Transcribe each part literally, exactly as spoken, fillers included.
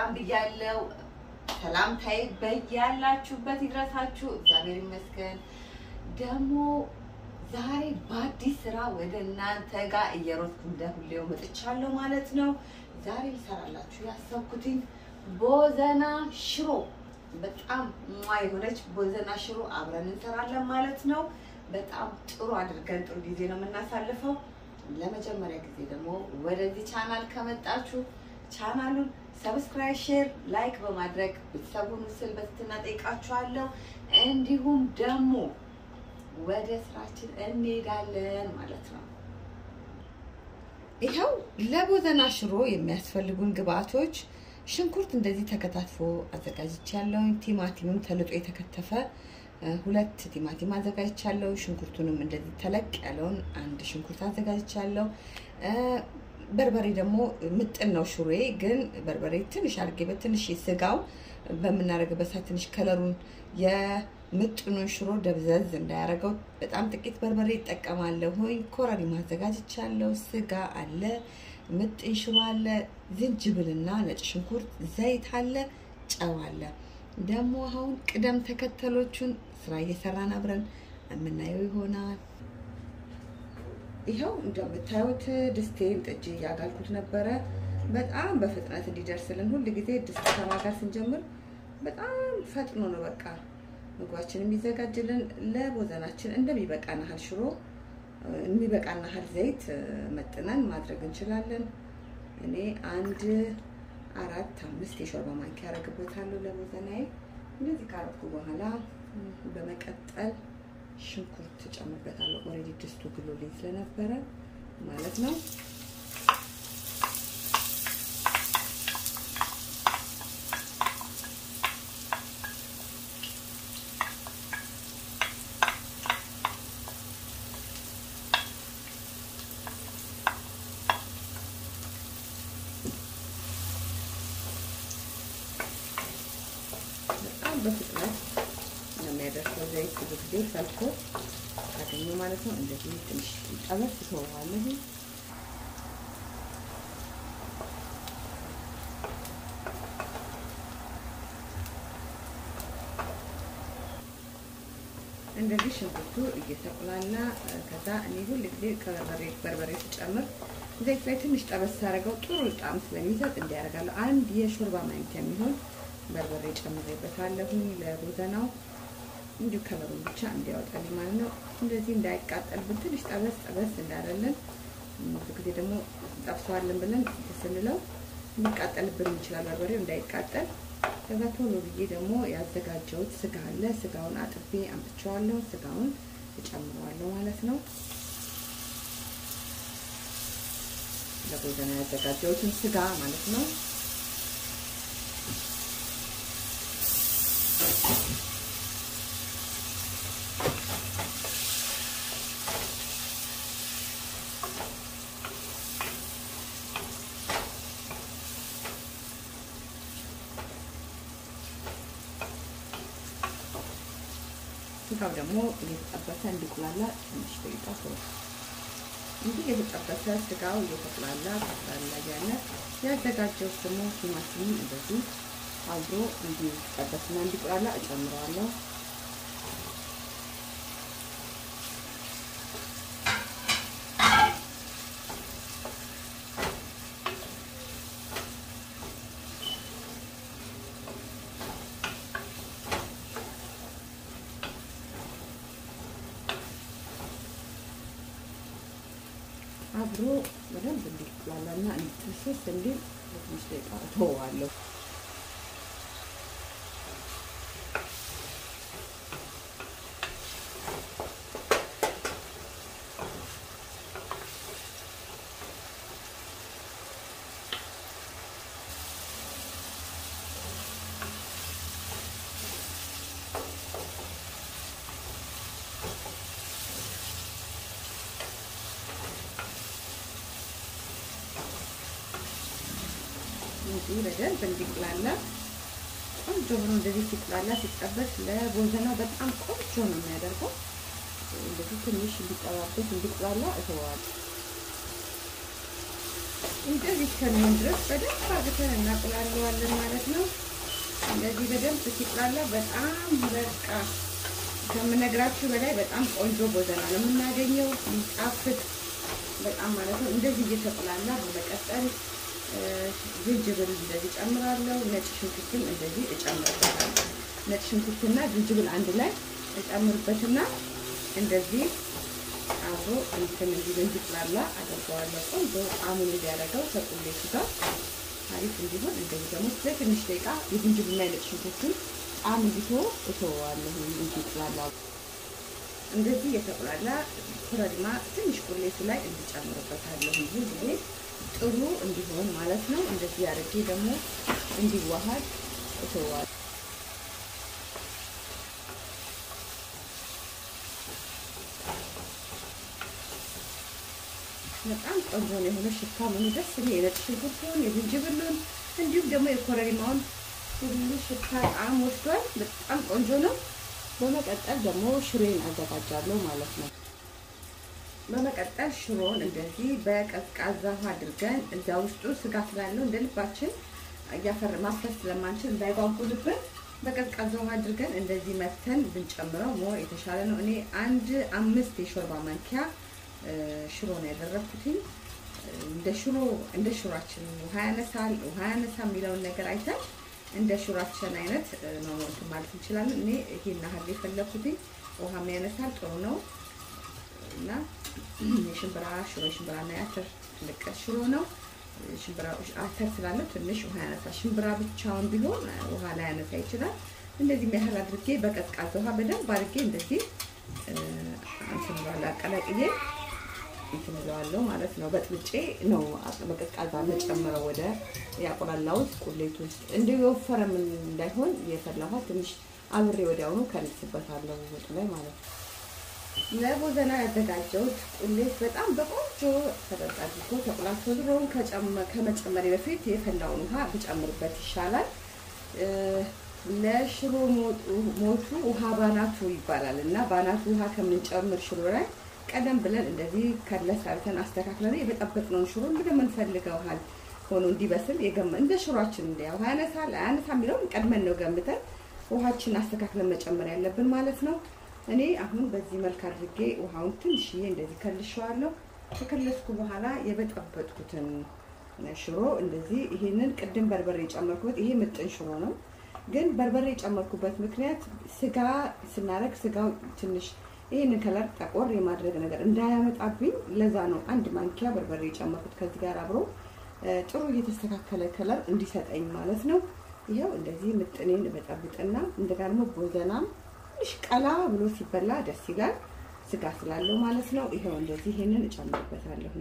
ሰላም ብያለሁ ሰላምታዬ በያላችሁበት ይድረሳችሁ እግዚአብሔር ይመስገን ደግሞ ዛሬ በአዲስ ስራ ወደ እናንተ ጋር እየሮጥኩ እንደሁሌው መጥቻለሁ ማለት ነው ዛሬ ልሰራላችሁ ያሰብኩትኝ ቦዘና ሽሮ በጣም ማይ ሆነች ቦዘና ሽሮ አብረን እንሰራለን ማለት ነው በጣም ጥሩ አድርገን ጥሩ ጊዜ ነው የምናሳልፈው ለመጀመሪያ ጊዜ ደግሞ ወደዚህ ቻናል ከመጣችሁ ቻናሉን ሰብስክራይብ ሼር ላይክ በማድረግ ቤተሰቡን ስል በትትና ጠይቃችኋለሁ እንዲሁም ደግሞ ወደ ስራችን እንሄዳለን ማለት ነው ይሄው ለቦዘና ሽሮ የሚያስፈልጉን ግብአቶች ሽንኩርት እንደዚህ ተከታትፎ አዘጋጅቻለሁ ቲማቲምም ተልጦ የተከተፈ ሁለት ቲማቲም አዘጋጅቻለሁ ሽንኩርቱንም እንደዚህ ተለቅ ያለውን አንድ ሽንኩርት አዘጋጅቻለሁ በርበሬ ደግሞ ምጥን ነው ሽሮዬ ግን በርበሬ ትንሽ አድርጌ በትንሽ ስጋው በመናረግበት ትንሽ ከለሩን የምጥኑን ሽሮ ደብዘዝ እንዳያረጋው በጣም ጥቂት በርበሬ ይጠቀማለሁ ሆይ ኮረሪማ አዘጋጅቻለሁ ስጋ አለ ምጥን ሽሮ አለ ዝንጅብልና ነጭ ሽንኩርት ዘይት አለ ጨው አለ ደግሞ አሁን ቅደም ተከተሎቹን ስራ እየሰራን አብረን እናየው ይሆናል ይሄው እንደምታዩት ድስቴን ጥጄ ያጋልኩት ነበር በጣም በፍጥነት እንዲደርስልን ሁሉ ጊዜ ድስት ከማጋል ስንጀምር በጣም ፈጥኖ ነው በቃ ምግባችን የሚዘጋጅልን ለቦዘናችን እንደሚበቃና ሀል ሽሮ የሚበቃና ሀል ዘይት መጥነን ማድረግ እንችላለን እኔ አንድ አራት አምስት የሾርባ ማንኪያ አረግበታለሁ ለቦዘናዬ እንደዚህ ካረኩ በኋላ በመቀጠል ሽንኩርት ጨምርበታለሁ ኦሬዲ ድስቱ ግሎልኝ ስለነበረ ማለት ነው በፍጥነት የሚያደርሰው ዘይት ብዙ ፈልኮ አገኘ ማለት ነው እንደዚህ ትንሽ ጠበስ ተዋለሁ እንደዚህ ሽንኩርቱ እየተቆላላ ከዛ እኔ ሁሉ ጊዜ ከበርበሬ በርበሬ ተጨምር ዘይት ላይ ትንሽ ጠበስ አድርገው ጥሩ ጣዕም ስለሚሰጥ እንዲያደርጋለሁ አንድ የሾርባ ማንኪያ የሚሆን በርበሬ ጨምሬበታለሁ ለቦዘናው እንዲሁ ከለሩን ብቻ እንዲያወጣልኝ ማለት ነው እንደዚህ እንዳይቃጠልብን ትንሽ ጠበስ ጠበስ እንዳደረልን ብዙ ጊዜ ደግሞ ጠብሰዋለን ብለን ተሰልለው እንዲቃጠልብን ይችላል በርበሬው እንዳይቃጠል ከዛ ቶሎ ብዬ ደግሞ ያዘጋጀሁት ስጋ አለ ስጋውን አጥቤ አምጥቼዋለሁ ስጋውን እጨምረዋለሁ ማለት ነው ለቦዘና ያዘጋጀሁትን ስጋ ማለት ነው ስጋው ደግሞ እየተጠበሰ እንዲቁላላ ትንሽ ደቂቃ ተወው እንግዲህ የተጠበሰ ስጋው እየተቁላላ ተቁላላ ያለ ያዘጋጀው ደግሞ ቲማቲም እንደዚህ አብሮ እንዲጠበስና እንዲቁላላ እጨምራለሁ አብሮ በደንብ እንዲቁላላና እንዲጥስስ እንዲል ትንሽ ደቂቃ ተወዋለሁ እንደዚህ በደንብ እንዲቁላላ ቆንጆ ሆኖ እንደዚህ ሲቁላላ ሲጠበስ ለቦዘናው በጣም ቆንጆ ነው የሚያደርገው እንደዚህ ትንሽ እንዲጠባበስ እንዲቁላላ እተዋለሁ እንደዚህ እስከሚሆን ድረስ በደንብ አድርገን እናቁላለዋለን ማለት ነው። እንደዚህ በደንብ ሲቁላላ በጣም በቃ ከምነግራችሁ በላይ በጣም ቆንጆ ቦዘና ነው የምናገኘው። ይጣፍጥ በጣም ማለት ነው። እንደዚህ እየተቁላላ በመቀጠል ዝንጅብል እንደዚህ ጨምራለሁ። ነጭ ሽንኩርትም እንደዚህ እጨምርበታለሁ። ነጭ ሽንኩርትና ዝንጅብል አንድ ላይ እጨምርበትና እንደዚህ አብሮ እንትን እንዲህ እንዲቁላላ አደርገዋለሁ። ቆንጆ ጣዕሙን እንዲያደርገው ከቁሌቱ ጋር አሪፍ እንዲሆን እንደዚህ ደግሞ ለትንሽ ደቂቃ የዝንጅብልና የነጭ ሽንኩርቱን ጣዕም እንዲተው እተወዋለሁ እንዲቁላላ። እንደዚህ የተቁላላ ኮረሪማ ትንሽ ቁሌቱ ላይ እንዲጨምርበታለሁ ይሄ ጥሩ እንዲሆን ማለት ነው። እንደዚህ አድርጌ ደግሞ እንዲዋሃድ እተወዋለሁ። በጣም ቆንጆ ነው የሆነ ሽታ ምን ደስ የሚል የነጭ ሽንኩርቱን የዝንጅብሉን እንዲሁም ደግሞ የኮረሪማውን ሁሉ ሽታ ጣዕም ወስዷል። በጣም ቆንጆ ነው። በመቀጠል ደግሞ ሽሮን አዘጋጃለሁ ማለት ነው። በመቀጠል ሽሮን እንደዚህ በቀዝቃዛ ውሃ አድርገን እዛ ውስጡ ስጋ ስላለው እንደልባችን ያፈር ማፍሰስ ስለማንችል እንዳይጓጉልብን በቀዝቃዛ ውሃ አድርገን እንደዚህ መተን ብንጨምረው ሞር የተሻለ ነው። እኔ አንድ አምስት የሾርባ ማንኪያ ሽሮ ነው ያደረኩትኝ። እንደ ሽሮ እንደ ሽሮአችን ውሃ ያነሳል ውሃ ያነሳ የሚለውን ነገር አይተን እንደ ሽሮአችን አይነት ነው ማለት እንችላለን። እኔ ይሄን ያህል የፈለኩትኝ ውሃ ያነሳል ጥሩ ነው እና የሽምብራ ሽሮ ሽምብራና ያተር ልቅ ሽሮ ነው። ሽምብራ አተር ስላለው ትንሽ ውሃ ያነሳል። ሽምብራ ብቻውን ቢሆን ውሃ ላይ ያነሳ ይችላል። እንደዚህ የሚያህል አድርጌ በቀዝቃዛ ውሃ በደንብ አድርጌ እንደዚህ እንትን ባላ አቀላቅዬ እንትን እለዋለሁ ማለት ነው። በጥብጬ ነው በቀዝቃዛ መጨመረው ወደ ያቆላላው ቁሌት ውስጥ እንዲወፈር ምን እንዳይሆን የፈላው ትንሽ አብሬ ወዲያውኑ ከልስበታለሁ ወጥ ላይ ማለት ነው። ለቦዘና ያዘጋጀሁት ቁሌት በጣም በቆንጆ ተደርጎ ተቆላልቶ ድሮውን ከመጨመሬ በፊት የፈላውን ውሃ ብጨምርበት ይሻላል። ለሽሮ ሞቱ ውሃ ባናቱ ይባላል እና ባናቱ ውሃ ከምንጨምር ሽሮ ላይ ቀደም ብለን እንደዚህ ከለስ አርተን አስተካክለን የበጠበጥነው ሽሮ እንደምንፈልገው ውሃል ሆኖ እንዲበስል የገመ እንደ ሽሮአችን እንደ ውሃ ያነሳል አያነሳም የሚለውን ቀድመን ነው ገምተን ውሃችን አስተካክለን መጨመር ያለብን ማለት ነው። እኔ አሁን በዚህ መልክ አድርጌ ውሃውን ትንሽዬ እንደዚህ ከልሼዋለሁ። ከከለስኩ በኋላ የበጠበጥኩትን ሽሮ እንደዚህ ይሄንን ቅድም በርበሬ ጨመርኩት። ይሄ ምጥን ሽሮ ነው ግን በርበሬ ጨመርኩበት ምክንያት ስጋ ስናረግ ስጋው ትንሽ ይሄንን ከለር ጠቆር የማድረግ ነገር እንዳያመጣብኝ ለዛ ነው አንድ ማንኪያ በርበሬ ጨመርኩት። ከዚህ ጋር አብሮ ጥሩ የተስተካከለ ከለር እንዲሰጠኝ ማለት ነው። ይሄው እንደዚህ ምጥኔን በጠብጥና እንደጋርሞ ቦዘናም ትንሽ ቀላ ብሎ ሲበላ ደስ ይላል ስጋ ስላለው ማለት ነው። ይሄው እንደዚህ ይሄንን እጨምርበታለሁ።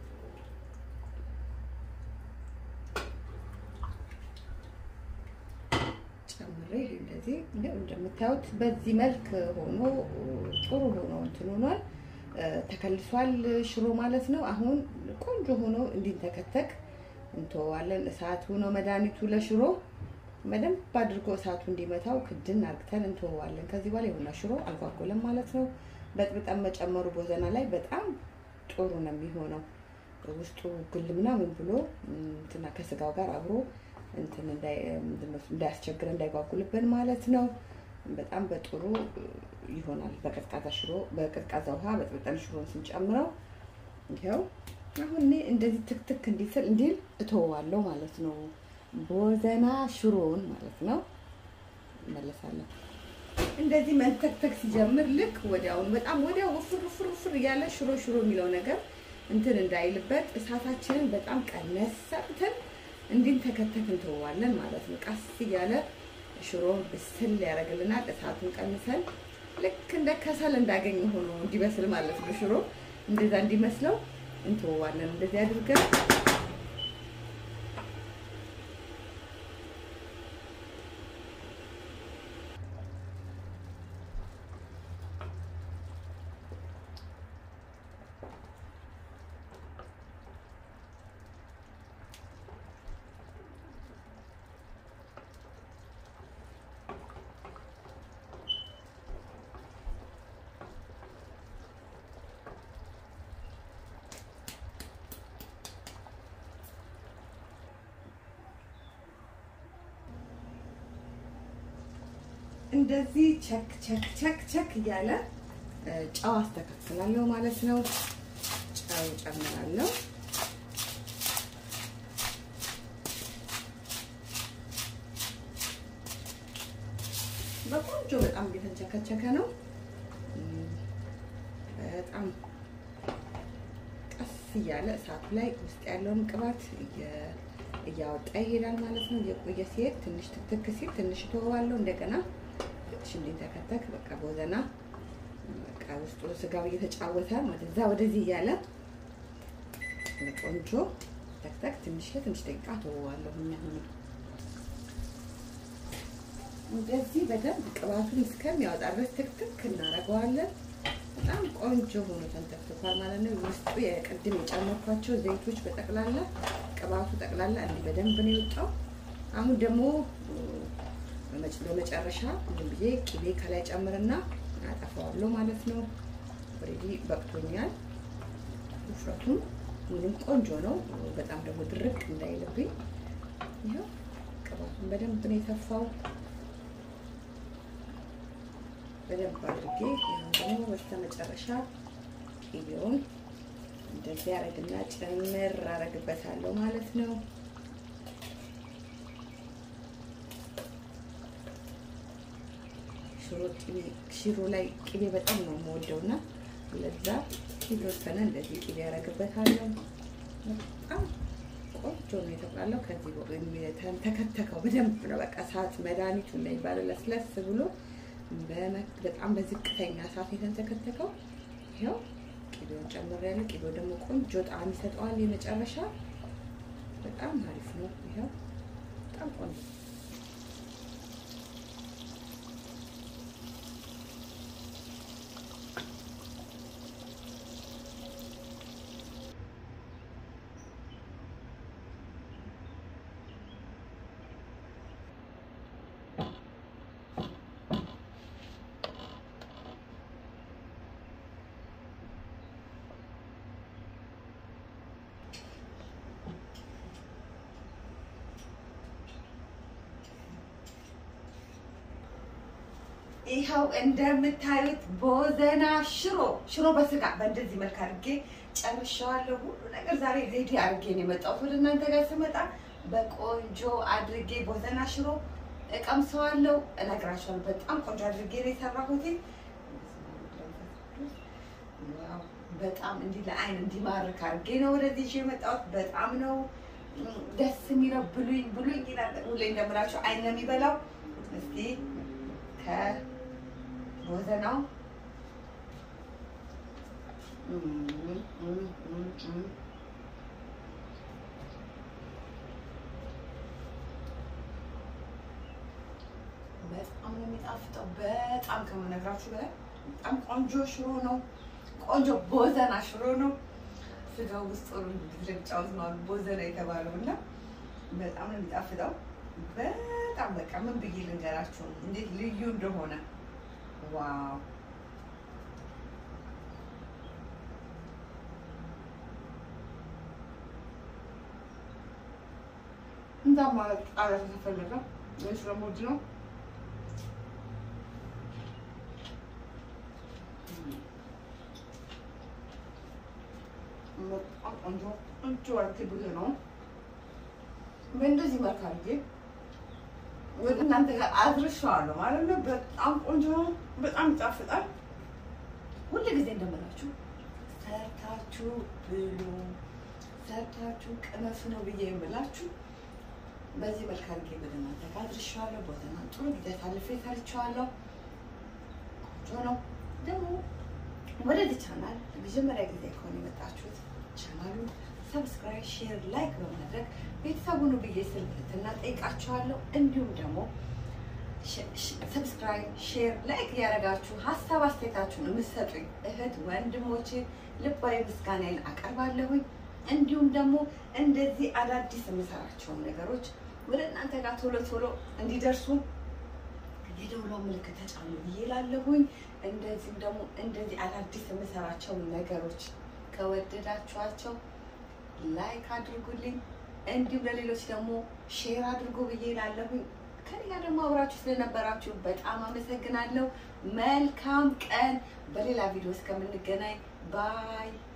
እንደዚህ እንደምታዩት በዚህ መልክ ሆኖ ጥሩ ሆኖ እንትን ሆኗል ተከልሷል ሽሮ ማለት ነው። አሁን ቆንጆ ሆኖ እንዲንተከተክ እንተዋለን። እሳቱ ነው መድኃኒቱ ለሽሮ በደንብ አድርጎ እሳቱ እንዲመታው ክድን አርግተን እንተዋለን። ከዚህ በኋላ የሆነ ሽሮ አልጓጎለም ማለት ነው። በጥብጠን መጨመሩ ቦዘና ላይ በጣም ጥሩ ነው የሚሆነው። ውስጡ ግልምና ምን ብሎ እንትና ከስጋው ጋር አብሮ እንትን እንዳይ እንዳያስቸግር እንዳይጓጉልብን ማለት ነው። በጣም በጥሩ ይሆናል። በቀዝቃዛ ሽሮ በቀዝቃዛ ውሃ በጥብጠን ሽሮን ስንጨምረው ይሄው አሁን እኔ እንደዚህ ትክትክ እንዲስል እንዲል እተዋለሁ ማለት ነው። ቦዘና ሽሮን ማለት ነው። መለሳለሁ እንደዚህ መንተክተክ ሲጀምር ልክ ወዲያው በጣም ወዲያው ወፍር ወፍር ወፍር ያለ ሽሮ ሽሮ የሚለው ነገር እንትን እንዳይልበት እሳታችንን በጣም ቀነስ ሰርተን እንዲንተከተክ እንተዋለን ማለት ነው። ቀስ እያለ ሽሮ በስል ያደርግልናል። እሳቱን ቀንሰን ልክ እንደ ከሰል እንዳገኘ ሆኖ እንዲበስል ማለት ነው። ሽሮ እንደዛ እንዲመስለው እንተዋለን። እንደዚህ አድርገን እንደዚህ ቸክ ቸክ ቸክ ቸክ እያለ ጨው አስተካክላለሁ ማለት ነው። ጨው ጨምራለሁ። በቆንጆ በጣም እየተቸከቸከ ነው። በጣም ቀስ እያለ እሳቱ ላይ ውስጥ ያለውን ቅባት እያወጣ ይሄዳል ማለት ነው። የቆየ ሲሄድ ትንሽ ትክትክ ሲል ትንሽ ተወዋለሁ። እንደገና ትንሽ እንዲተከተክ በቃ ቦዘና በቃ ውስጡ ስጋው እየተጫወተ ወደዛ ወደዚህ እያለ ቆንጆ ተክተክ ትንሽ ትንሽ ደቂቃ ተወዋለሁ። እኛም እንደዚህ በደንብ ቅባቱን እስከሚያወጣ ድረስ ትክትክ እናደርገዋለን። በጣም ቆንጆ ሆኖ ተንተክቷል ማለት ነው። ውስጡ የቅድም የጨመርኳቸው ዘይቶች በጠቅላላ ቅባቱ ጠቅላላ እንዲህ በደንብ ነው የወጣው። አሁን ደግሞ በመጨረሻ ዝም ብዬ ቅቤ ከላይ ጨምርና አጠፋዋለሁ ማለት ነው። ኦሬዲ በቅቶኛል። ውፍረቱም ምንም ቆንጆ ነው። በጣም ደግሞ ድርቅ እንዳይልብኝ ይሄው ቅባቱን በደንብ ነው የተፋው። በደንብ አድርጌ ደግሞ በስተመጨረሻ ቅቤውን እንደዚህ አረግና ጨምር አረግበታለሁ ማለት ነው። ሽሮ ቅቤ ሽሮ ላይ ቅቤ በጣም ነው የምወደውና ለዛ የተወሰነ እንደዚህ ቅቤ አረግበታለሁ። በጣም ቆንጆ ነው የተባለው። ከዚህ በኋላ ተከተከው በደንብ ነው በቃ ሰዓት መድኃኒቱ ላይ ባለ ለስለስ ብሎ በጣም በዝቅተኛ እሳት የተንተከተከው። ይሄው ቅቤውን ጨምሬያለሁ። ቅቤው ደግሞ ቆንጆ ጣዕም ይሰጠዋል። የመጨረሻ በጣም አሪፍ ነው። ይሄው በጣም ቆንጆ ይሄው እንደምታዩት ቦዘና ሽሮ ሽሮ በስጋ በእንደዚህ መልክ አድርጌ ጨርሻለሁ። ሁሉ ነገር ዛሬ ሬዲ አድርጌ ነው የመጣሁት ወደ እናንተ ጋር ስመጣ በቆንጆ አድርጌ ቦዘና ሽሮ እቀምሰዋለሁ፣ እነግራችኋለሁ። በጣም ቆንጆ አድርጌ ነው የሰራሁት። ዋው በጣም እንዲህ ለአይን እንዲማርክ አድርጌ ነው ወደዚህ ይዤ የመጣሁት። በጣም ነው ደስ የሚለው። ብሉኝ ብሉኝ ይላል ሁሌ እንደምላችሁ አይን ነው የሚበላው። እስኪ ከቦዘናው በጣም ነው የሚጣፍጠው። በጣም ከመነግራችሁ በላይ በጣም ቆንጆ ሽሮ ነው። ቆንጆ ቦዘና ሽሮ ነው። ስጋው ውስጥ ልጫውት ነው ቦዘና የተባለው እና በጣም ነው የሚጣፍጠው። በጣም በቃ ምን ብዬ ልንገራችሁ እንዴት ልዩ እንደሆነ። ዋው እንደማ ጣላ ተፈለገ ወይስ ለሞድ ነው? በጣም ቆንጆ ቆንጆ አትብሉ ነው። በእንደዚህ መልክ አድርጌ ወደ እናንተ ጋር አድርሻለሁ ማለት ነው። በጣም ቆንጆ ነው። በጣም ይጣፍጣል። ሁሉ ጊዜ እንደምላችሁ ሰርታችሁ ብሉ፣ ሰርታችሁ ቅመሱ ነው ብዬ የምላችሁ። በዚህ መልክ አድርጌ ወደ እናንተ ጋር አድርሻለሁ። ቦዘና ጥሩ ጊዜ አሳልፌ ሰርቻለሁ። ቆንጆ ነው። ደግሞ ወደዚህ ቻናል ለመጀመሪያ ጊዜ ከሆነ የመጣችሁት ቻናሉን ሰብስክራይብ፣ ሼር፣ ላይክ በማድረግ ቤተሰቡን ብዬ ስልክትና ጠይቃችኋለሁ። እንዲሁም ደግሞ ሰብስክራይብ፣ ሼር፣ ላይክ ያደረጋችሁ ሀሳብ አስተያየታችሁን የምትሰጡኝ እህት ወንድሞቼ ልባዊ ምስጋናዬን አቀርባለሁኝ። እንዲሁም ደግሞ እንደዚህ አዳዲስ የምሰራቸው ነገሮች ወደ እናንተ ጋር ቶሎ ቶሎ እንዲደርሱ የደውሎ ምልክት ተጫኑ ይላለሁኝ። እንደዚህም ደግሞ እንደዚህ አዳዲስ የምሰራቸው ነገሮች ከወደዳችኋቸው ላይክ አድርጉልኝ። እንዲሁም ለሌሎች ደግሞ ሼር አድርጉ ብዬ እላለሁኝ። ከኔ ጋር ደግሞ አብራችሁ ስለነበራችሁ በጣም አመሰግናለሁ መልካም ቀን በሌላ ቪዲዮ እስከምንገናኝ ባይ